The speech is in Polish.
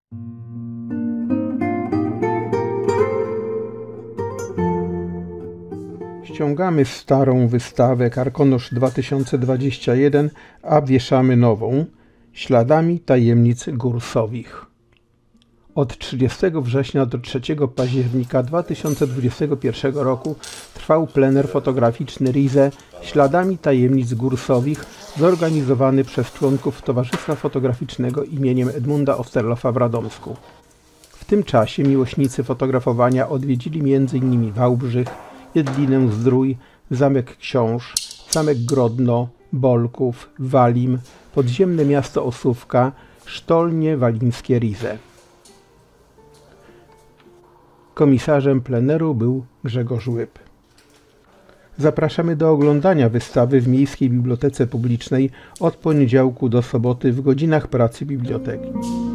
Ściągamy starą wystawę Karkonosz 2021, a wieszamy nową, śladami tajemnic gór Sowich. Od 30 września do 3 października 2021 roku trwał plener fotograficzny RIZE Śladami tajemnic gór Sowich, zorganizowany przez członków Towarzystwa Fotograficznego imieniem Edmunda Osterloffa w Radomsku. W tym czasie miłośnicy fotografowania odwiedzili m.in. Wałbrzych, Jedlinę Zdrój, Zamek Książ, Zamek Grodno, Bolków, Walim, podziemne miasto Osówka, Sztolnie Walimskie RIZE. Komisarzem pleneru był Grzegorz Łyb. Zapraszamy do oglądania wystawy w Miejskiej Bibliotece Publicznej od poniedziałku do soboty w godzinach pracy biblioteki.